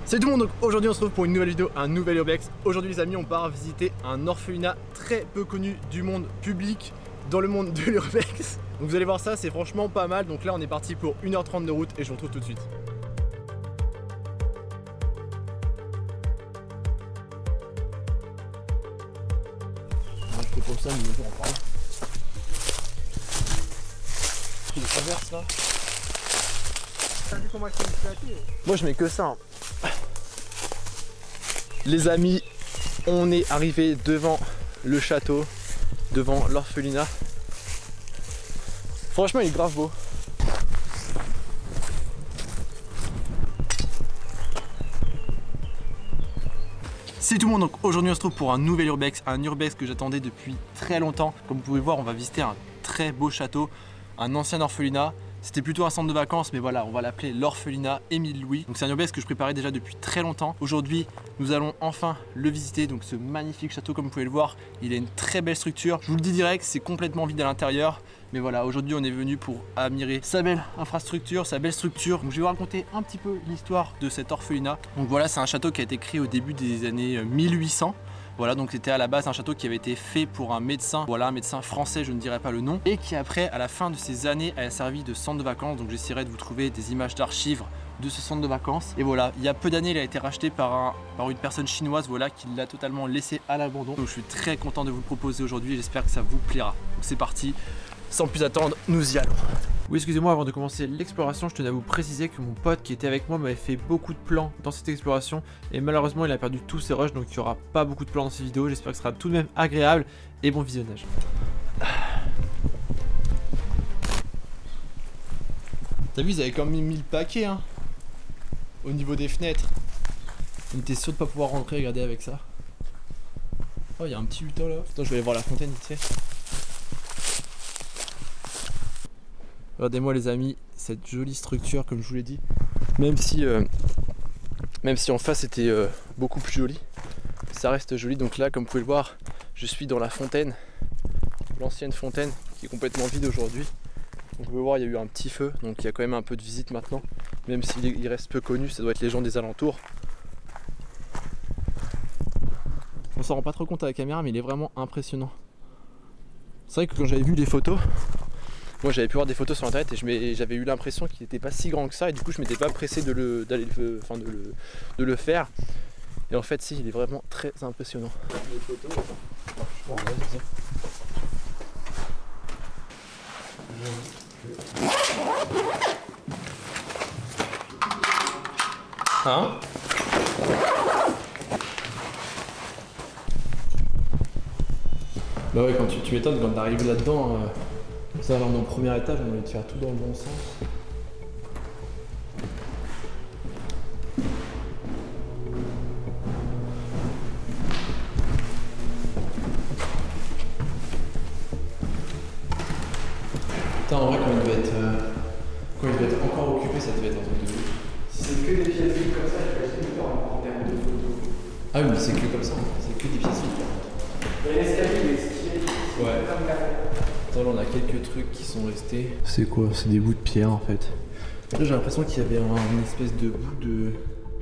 Salut tout le monde, donc aujourd'hui on se retrouve pour une nouvelle vidéo, un nouvel urbex. Aujourd'hui les amis, on part visiter un orphelinat très peu connu du monde public dans le monde de l'urbex. Donc vous allez voir ça, c'est franchement pas mal. Donc là on est parti pour 1h30 de route et je vous retrouve tout de suite. Je te pose ça, mais je en parle. Tu les traverses là. Moi je mets que ça. Les amis, on est arrivé devant le château, devant l'orphelinat. Franchement il est grave beau. Salut tout le monde, donc aujourd'hui on se trouve pour un nouvel urbex, que j'attendais depuis très longtemps. Comme vous pouvez voir, on va visiter un très beau château, un ancien orphelinat. C'était plutôt un centre de vacances, mais voilà, on va l'appeler l'orphelinat Émile Louis. Donc c'est un urbex que je préparais déjà depuis très longtemps. Aujourd'hui, nous allons enfin le visiter. Donc ce magnifique château, comme vous pouvez le voir, il a une très belle structure. Je vous le dis direct, c'est complètement vide à l'intérieur. Mais voilà, aujourd'hui on est venu pour admirer sa belle infrastructure, sa belle structure. Donc je vais vous raconter un petit peu l'histoire de cet orphelinat. Donc voilà, c'est un château qui a été créé au début des années 1800. Voilà, donc c'était à la base un château qui avait été fait pour un médecin, voilà, un médecin français, je ne dirai pas le nom, et qui après, à la fin de ces années, a servi de centre de vacances. Donc j'essaierai de vous trouver des images d'archives de ce centre de vacances. Et voilà, il y a peu d'années, il a été racheté par une personne chinoise, voilà, qui l'a totalement laissé à l'abandon. Donc je suis très content de vous le proposer aujourd'hui et j'espère que ça vous plaira. Donc c'est parti, sans plus attendre, nous y allons. Oui, excusez-moi, avant de commencer l'exploration, je tenais à vous préciser que mon pote qui était avec moi m'avait fait beaucoup de plans dans cette exploration et malheureusement il a perdu tous ses rushs, donc il n'y aura pas beaucoup de plans dans cette vidéo. J'espère que ce sera tout de même agréable et bon visionnage. T'as vu, ils avaient quand même mis le paquet hein, au niveau des fenêtres. On était sûr de pas pouvoir rentrer, regardez avec ça. Oh, il y a un petit lutin là. Attends, je vais aller voir la fontaine vite fait. Regardez-moi les amis, cette jolie structure comme je vous l'ai dit. Même si en face c'était beaucoup plus joli, ça reste joli. Donc là, comme vous pouvez le voir, je suis dans la fontaine, l'ancienne fontaine qui est complètement vide aujourd'hui. Donc vous pouvez voir, il y a eu un petit feu, donc il y a quand même un peu de visite maintenant. Même s'il reste peu connu, ça doit être les gens des alentours. On s'en rend pas trop compte à la caméra, mais il est vraiment impressionnant. C'est vrai que quand j'avais vu les photos, moi j'avais pu voir des photos sur internet et j'avais eu l'impression qu'il n'était pas si grand que ça et du coup je m'étais pas pressé de le faire. Et en fait si, il est vraiment très impressionnant. Hein? Bah ouais, quand tu m'étonnes, quand t'arrives là-dedans, ça va dans le premier étage, on va te faire tout dans le bon sens. Putain, en vrai, quand il devait être encore occupé, ça devait être un truc de ouf. Si c'est que des pièces vides comme ça, je vais essayer de faire en termes de photos. Ah oui, mais c'est que comme ça, c'est que des pièces vides. Il y a l'escalier, il est stylé. Ouais. Comme la... Attends, là on a quelques trucs qui sont restés. C'est quoi? C'est des bouts de pierre en fait. Là j'ai l'impression qu'il y avait une espèce de bout de...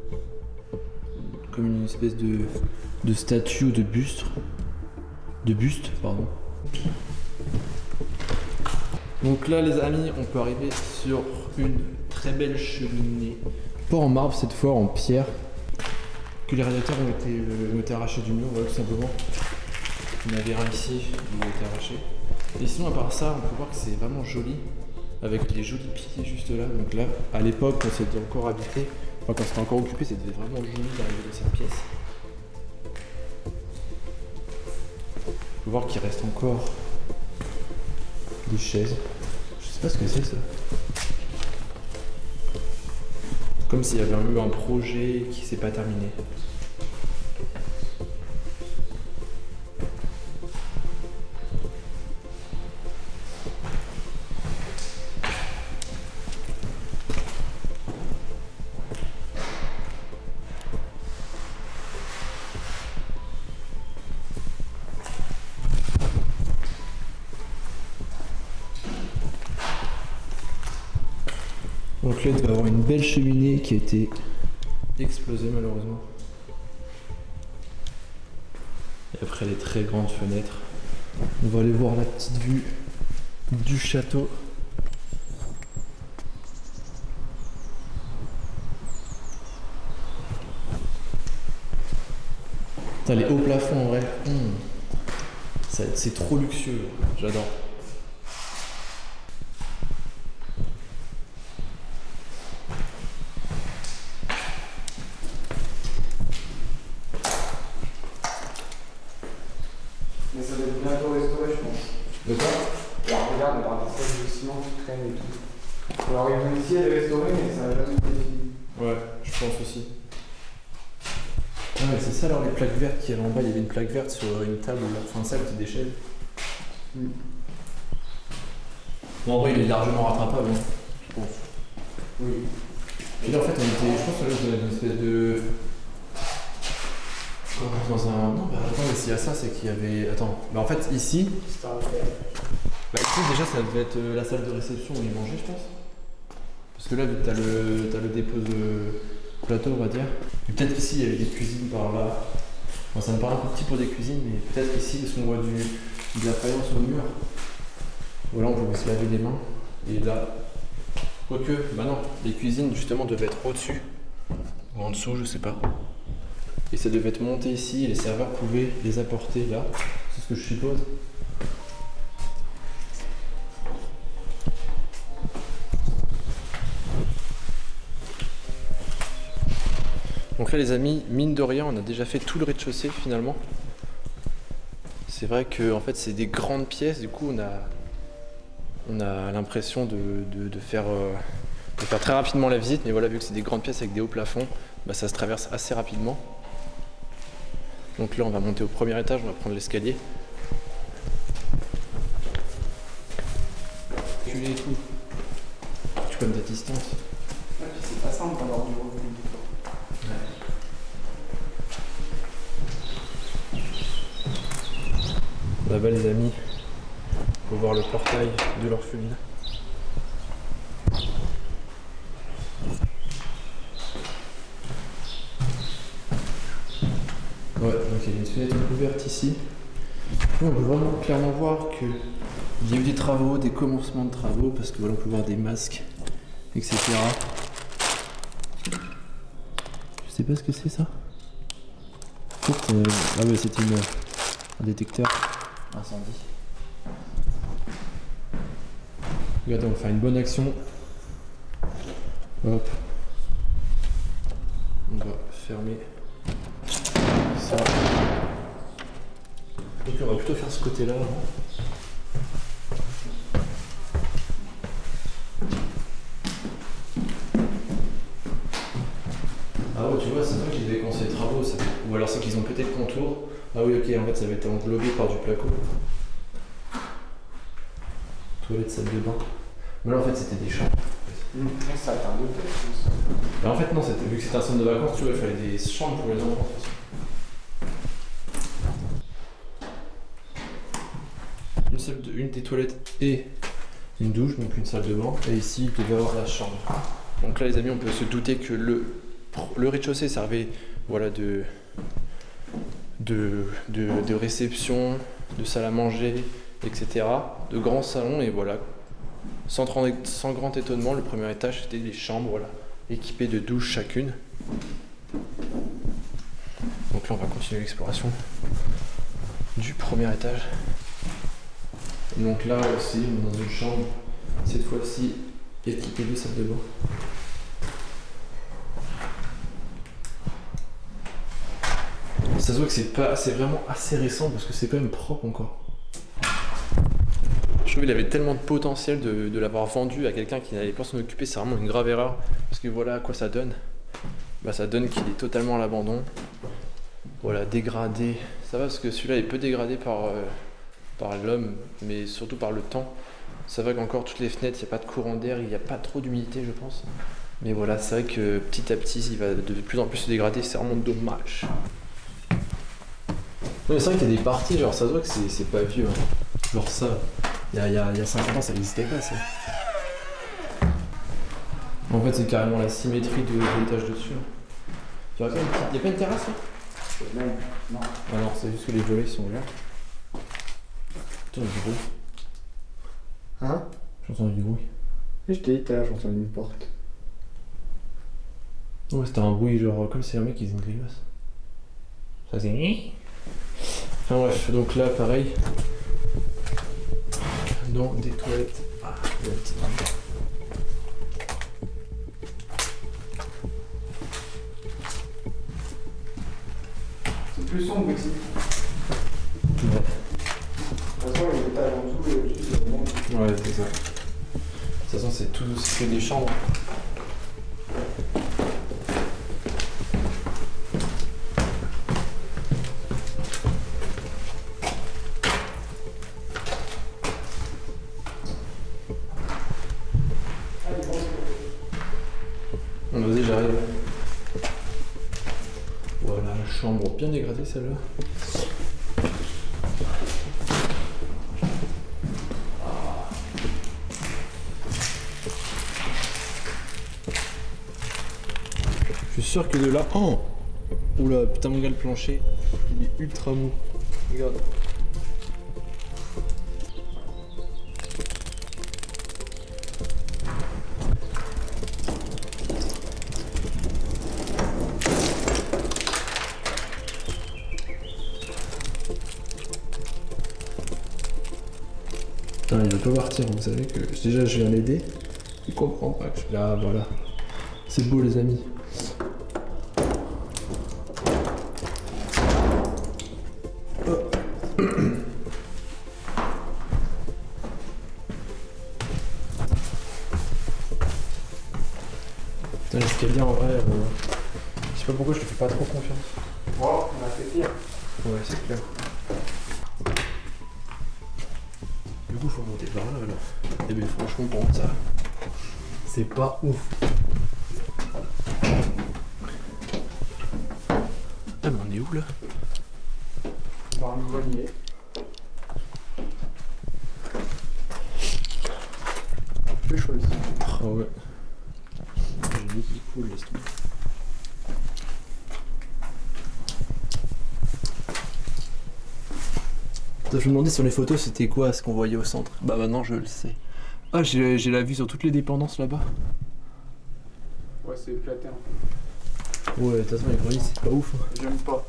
comme une espèce de statue ou de buste. De buste, pardon. Donc là les amis, on peut arriver sur une très belle cheminée. Pas en marbre cette fois, en pierre. Que les radiateurs ont été arrachés du mur, voilà tout simplement. Il y en avait un ici, il a été arraché. Et sinon à part ça, on peut voir que c'est vraiment joli, avec les jolis piliers juste là. Donc là, à l'époque, quand c'était encore habité, enfin quand c'était encore occupé, c'était vraiment joli d'arriver dans cette pièce. On peut voir qu'il reste encore des chaises. Je sais pas ce que c'est ça. Comme s'il y avait eu un projet qui s'est pas terminé. Donc là, il doit y avoir une belle cheminée qui a été explosé malheureusement. Et après les très grandes fenêtres. On va aller voir la petite vue du château. Putain, les hauts plafonds en vrai. C'est trop luxueux, j'adore. Mais ça va être bientôt restauré, je pense. De quoi? Alors regarde, on va avoir des sacs de ciment qui traînent et tout. Alors ils vont essayer de restaurer, mais ça va jamais être fini. Ouais, je pense aussi. Ah ouais, c'est ça alors les plaques vertes qu'il y avait en bas, il y avait une plaque verte sur une table, enfin ça c'était des chaises. Bon en vrai il est largement rattrapable, hein, je pense. Oui. Puis là en fait on était, je pense qu'on était dans une espèce de... Dans un... Non bah attends mais s'il y a ça c'est qu'il y avait... Attends, bah en fait ici... C'est un fer. Bah ici déjà ça devait être la salle de réception où ils mangeaient je pense. Parce que là t'as le dépôt de plateau on va dire. Et peut-être qu'ici il y avait des cuisines par là. Bon, ça me paraît un peu petit pour des cuisines mais peut-être qu'ici parce qu'on voit de la faïence au mur. Voilà on pouvait se laver les mains. Et là... Quoique, bah non, les cuisines justement devaient être au-dessus. Ou en dessous je sais pas. Et ça devait être monté ici et les serveurs pouvaient les apporter là. C'est ce que je suppose. Donc là les amis, mine de rien, on a déjà fait tout le rez-de-chaussée finalement. C'est vrai que en fait c'est des grandes pièces, du coup on a l'impression de faire très rapidement la visite, mais voilà, vu que c'est des grandes pièces avec des hauts plafonds, bah, ça se traverse assez rapidement. Donc là on va monter au premier étage, on va prendre l'escalier. Reculer et tout. Tu connais ta distance. Ouais, puis c'est pas simple d'avoir du revenu. Là-bas les amis, on va voir le portail de l'orphelinat. Ouais, donc il y a une fenêtre ouverte ici. On peut vraiment clairement voir qu'il y a eu des travaux, des commencements de travaux, parce que voilà, on peut voir des masques, etc. Je sais pas ce que c'est ça. En fait, ah ouais, c'était un détecteur incendie. Regardez, on va faire une bonne action. Hop. On va fermer ça. Donc on va plutôt faire ce côté-là. Ah ouais, tu vois, c'est toi qui devais commencer les travaux, ça. Ou alors c'est qu'ils ont pété le contour. Ah oui, ok, en fait ça va être englobé par du placo. Toilette, salle de bain. Mais là en fait c'était des chambres. Ça va être un hôtel, je pense. Mais en fait non, vu que c'était un centre de vacances, tu vois, il fallait des chambres pour les enfants. Une des toilettes et une douche, donc une salle de bain. Et ici il devait y avoir la chambre. Donc là les amis, on peut se douter que le rez-de-chaussée servait voilà, de réception, de salle à manger, etc. De grands salons et voilà. Sans grand étonnement, le premier étage c'était des chambres, voilà, équipées de douches chacune. Donc là on va continuer l'exploration du premier étage. Et donc là aussi on est dans une chambre, cette fois-ci équipée de salle de bain. Ça se voit que c'est vraiment assez récent parce que c'est quand même propre encore. Je trouve qu'il avait tellement de potentiel de l'avoir vendu à quelqu'un qui n'allait pas s'en occuper, c'est vraiment une grave erreur. Parce que voilà à quoi ça donne. Bah ça donne qu'il est totalement à l'abandon. Voilà, dégradé. Ça va parce que celui-là est peu dégradé par l'homme, mais surtout par le temps. Ça va qu'encore toutes les fenêtres, il n'y a pas de courant d'air, il n'y a pas trop d'humidité je pense. Mais voilà, c'est vrai que petit à petit il va de plus en plus se dégrader, c'est vraiment dommage. Non, c'est vrai qu'il y a des parties, genre ça se voit que c'est pas vieux. Hein. Genre ça, il y a 50 ans ça n'existait pas ça. En fait c'est carrément la symétrie de l'étage dessus. Tu vois, il n'y a pas une terrasse là? Non. Ah non, c'est juste que les volets sont ouverts. J'entends du bruit. Hein? J'entends du bruit. Je t'ai dit tout à l'heure, j'entends une porte. Ouais, c'était un bruit genre comme si un mec qui faisait une grimace. Ça faisait. Enfin bref, donc là pareil. Dans des toilettes. Ah, il y a une petite marque. C'est plus sombre ici. Ouais. De toute façon, les étages en dessous et au-dessus, c'est le monde. Ouais, c'est ça. De toute façon, c'est tout, c'est que des chambres. Vas-y, j'arrive. Voilà, chambre bien dégradée celle-là. Je suis sûr que de là... Oh! Oula, putain mon gars, le plancher, il est ultra mou. Regarde. Putain, il veut pas partir, vous savez que déjà je viens l'aider. Il comprend pas que je suis là, voilà. C'est beau les amis. Putain, l'escalier en vrai, je sais pas pourquoi je te fais pas trop confiance. Bon, on a fait pire. Ouais, c'est clair. Du coup, faut monter par là alors. Et bien, franchement, pour ça, c'est pas ouf. Ah, mais on est où là? Dans le grenier. Un peu chaud ici. Ah ouais. J'ai des petits poules, laisse tomber. Je me demandais sur les photos c'était quoi ce qu'on voyait au centre. Bah maintenant je le sais. Ah j'ai la vue sur toutes les dépendances là-bas. Ouais, c'est éclaté en fait. Ouais, de toute façon les greniers c'est pas ouf. Hein. J'aime pas.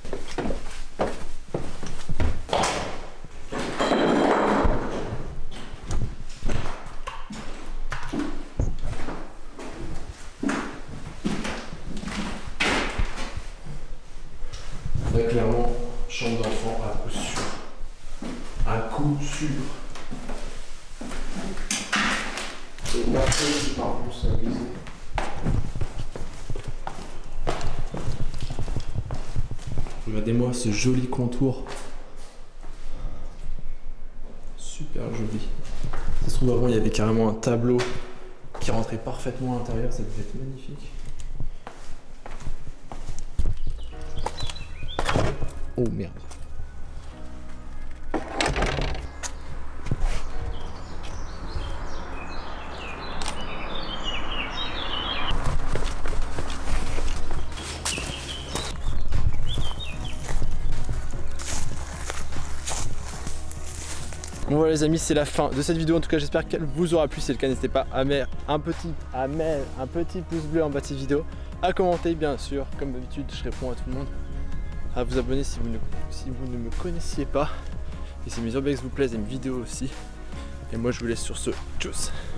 Là clairement, chambre d'enfant à coup sûr. À coup sûr. Et personne qui part plus à glisser. Regardez-moi ce joli contour. Super joli. Ça se trouve avant il y avait carrément un tableau qui rentrait parfaitement à l'intérieur, ça devait être magnifique. Oh merde. Bon voilà les amis, c'est la fin de cette vidéo. En tout cas j'espère qu'elle vous aura plu. Si c'est le cas, n'hésitez pas à mettre un petit pouce bleu en bas de cette vidéo, à commenter bien sûr, comme d'habitude je réponds à tout le monde, à vous abonner si vous ne me connaissiez pas, et si mes urbex vous plaisent et mes vidéos aussi. Et moi je vous laisse sur ce, tchuss.